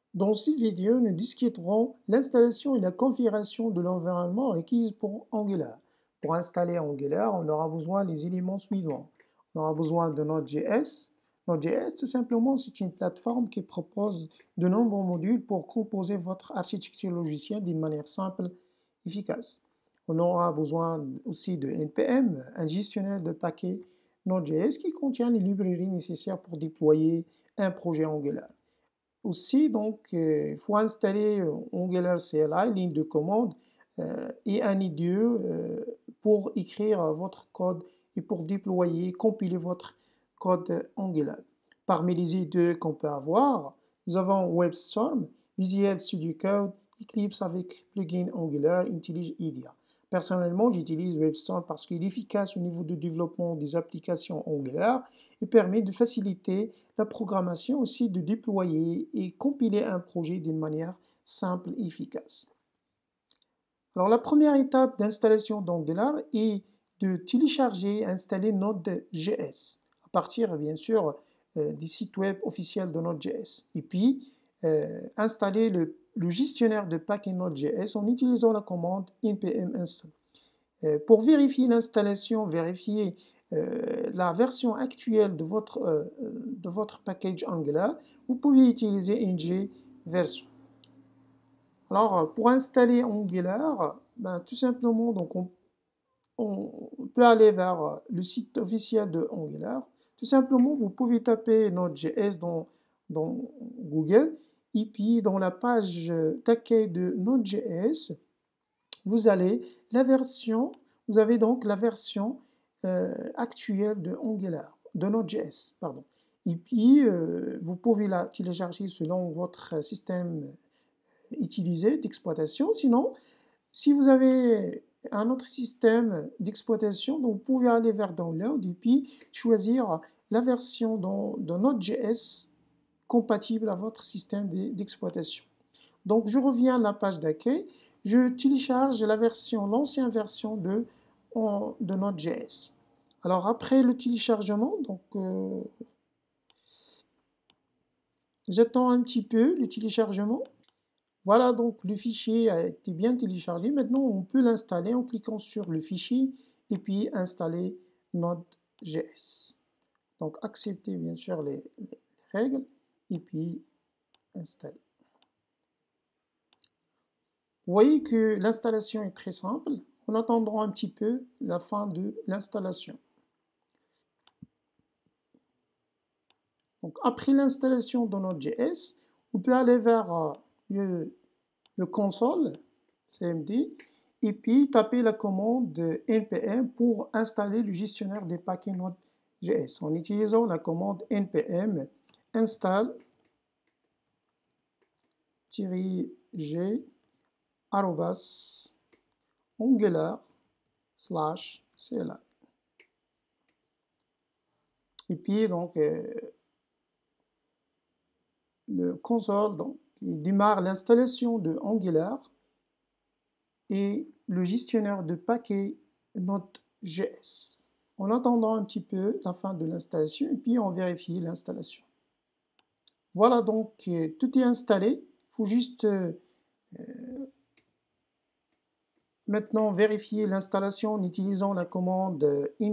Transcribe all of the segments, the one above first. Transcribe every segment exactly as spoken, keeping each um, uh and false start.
Dans cette vidéo, nous discuterons l'installation et la configuration de l'environnement requise pour Angular. Pour installer Angular, on aura besoin des éléments suivants. On aura besoin de Node.js. Node.js, tout simplement, c'est une plateforme qui propose de nombreux modules pour composer votre architecture logicielle d'une manière simple et efficace. On aura besoin aussi de N P M, un gestionnaire de paquets Node.js qui contient les librairies nécessaires pour déployer un projet Angular. Aussi, donc, euh, il faut installer euh, Angular C L I, ligne de commande, euh, et un I D E euh, pour écrire euh, votre code et pour déployer, compiler votre code Angular. Parmi les I D E qu'on peut avoir, nous avons WebStorm, Visual Studio Code, Eclipse avec plugin Angular, IntelliJ I D E A. Personnellement, j'utilise WebStorm parce qu'il est efficace au niveau de développement des applications Angular et permet de faciliter la programmation, aussi de déployer et compiler un projet d'une manière simple et efficace. Alors la première étape d'installation d'Angular est de télécharger et installer Node.js à partir bien sûr euh, des sites web officiels de Node.js et puis euh, installer le, le gestionnaire de paquets Node.js en utilisant la commande npm install. Euh, pour vérifier l'installation, vérifier euh, la version actuelle de votre, euh, de votre package Angular, vous pouvez utiliser ng version. Alors, pour installer Angular, ben, tout simplement, donc on, on, peut aller vers le site officiel de Angular. Tout simplement, vous pouvez taper Node.js dans, dans Google, et puis dans la page d'accueil de Node.js, vous allez la version, vous avez donc la version euh, actuelle de Angular, de Node.js, pardon. Et puis, euh, vous pouvez la télécharger selon votre système utilisé d'exploitation. Sinon, si vous avez un autre système d'exploitation, vous pouvez aller vers Download et puis choisir la version de Node.js compatible à votre système d'exploitation. Donc, je reviens à la page d'accueil, je télécharge la version, l'ancienne version de, de Node.js. Alors, après le téléchargement, donc, euh, j'attends un petit peu le téléchargement. Voilà, donc le fichier a été bien téléchargé. Maintenant, on peut l'installer en cliquant sur le fichier et puis installer Node.js. Donc, accepter bien sûr les, les règles et puis installer. Vous voyez que l'installation est très simple. En attendant un petit peu la fin de l'installation. Donc, après l'installation de Node.js, on peut aller vers euh, le, le console, C M D, et puis taper la commande npm pour installer le gestionnaire des paquets Node.js en utilisant la commande npm install g arrobas angular slash cli. Et puis donc euh, le console donc, il démarre l'installation de Angular et le gestionnaire de paquets Node.js. En attendant un petit peu la fin de l'installation et puis on vérifie l'installation. Voilà donc euh, tout est installé. Il faut juste euh, maintenant vérifier l'installation en utilisant la commande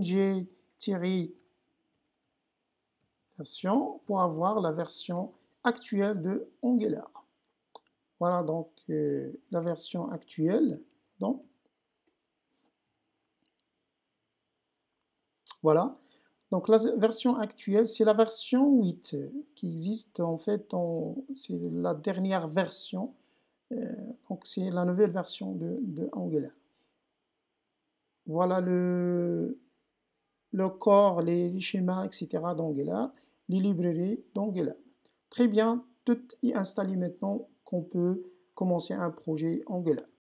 ng-version pour avoir la version actuelle de Angular. Voilà donc euh, la version actuelle. Donc, voilà. Donc la version actuelle, c'est la version huit qui existe en fait, c'est la dernière version. Euh, donc c'est la nouvelle version de, de Angular. Voilà le, le corps, les, les schémas, et cetera d'Angular, les librairies d'Angular. Très bien, tout est installé maintenant qu'on peut commencer un projet Angular.